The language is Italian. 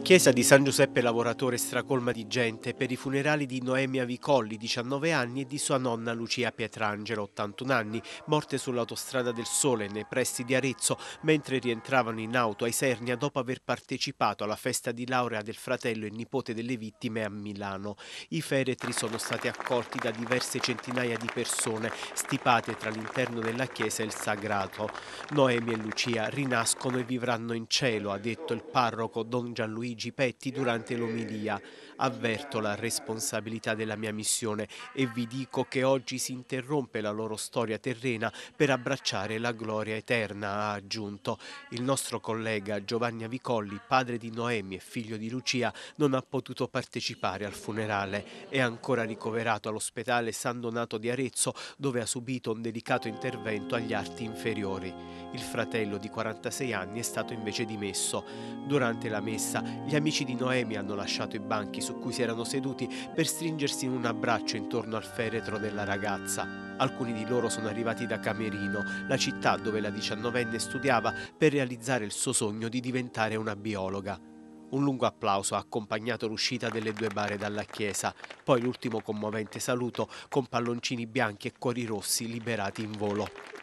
Chiesa di San Giuseppe Lavoratore stracolma di gente per i funerali di Noemia Vicolli, 19 anni, e di sua nonna Lucia Pietrangelo, 81 anni, morte sull'autostrada del Sole nei pressi di Arezzo mentre rientravano in auto a Isernia dopo aver partecipato alla festa di laurea del fratello e nipote delle vittime a Milano. I feretri sono stati accolti da diverse centinaia di persone stipate tra l'interno della chiesa e il sagrato. Noemi e Lucia rinascono e vivranno in cielo, ha detto il parroco Don Gianluigi Petti durante l'omilia. Avverto la responsabilità della mia missione e vi dico che oggi si interrompe la loro storia terrena per abbracciare la gloria eterna, ha aggiunto. Il nostro collega Giovanni Avicolli, padre di Noemi e figlio di Lucia, non ha potuto partecipare al funerale. È ancora ricoverato all'ospedale San Donato di Arezzo, dove ha subito un delicato intervento agli arti inferiori. Il fratello di 46 anni è stato invece dimesso. Durante la messa, gli amici di Noemi hanno lasciato i banchi su cui si erano seduti per stringersi in un abbraccio intorno al feretro della ragazza. Alcuni di loro sono arrivati da Camerino, la città dove la 19enne studiava, per realizzare il suo sogno di diventare una biologa. Un lungo applauso ha accompagnato l'uscita delle due bare dalla chiesa, poi l'ultimo commovente saluto con palloncini bianchi e cuori rossi liberati in volo.